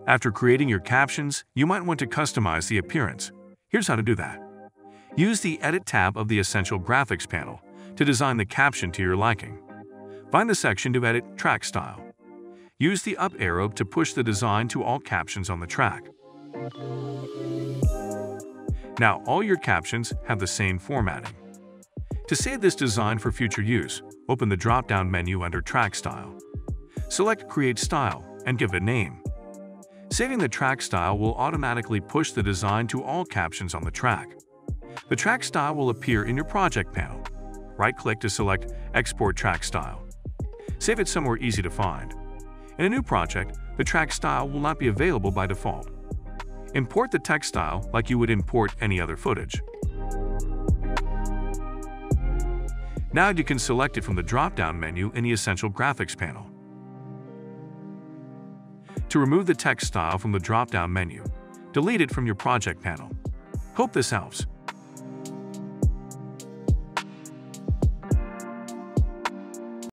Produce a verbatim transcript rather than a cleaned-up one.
After creating your captions, you might want to customize the appearance. Here's how to do that. Use the Edit tab of the Essential Graphics panel to design the caption to your liking. Find the section to edit track style. Use the up arrow to push the design to all captions on the track. Now all your captions have the same formatting. To save this design for future use, open the drop-down menu under Track Style. Select Create Style and give it a name. Saving the track style will automatically push the design to all captions on the track. The track style will appear in your project panel. Right-click to select Export Track Style. Save it somewhere easy to find. In a new project, the track style will not be available by default. Import the text style like you would import any other footage. Now you can select it from the drop-down menu in the Essential Graphics panel. To remove the text style from the drop-down menu, delete it from your project panel. Hope this helps.